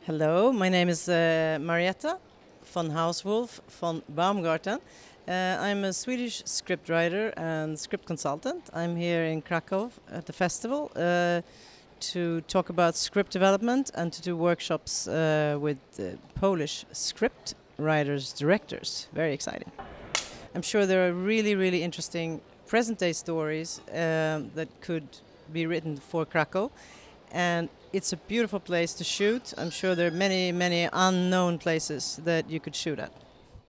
Hello, my name is Marietta von Hausswolff von Baumgarten. I'm a Swedish scriptwriter and script consultant. I'm here in Krakow at the festival to talk about script development and to do workshops with Polish script writers, directors. Very exciting. I'm sure there are really interesting present-day stories that could be written for Krakow. And it's a beautiful place to shoot. I'm sure there are many unknown places that you could shoot at.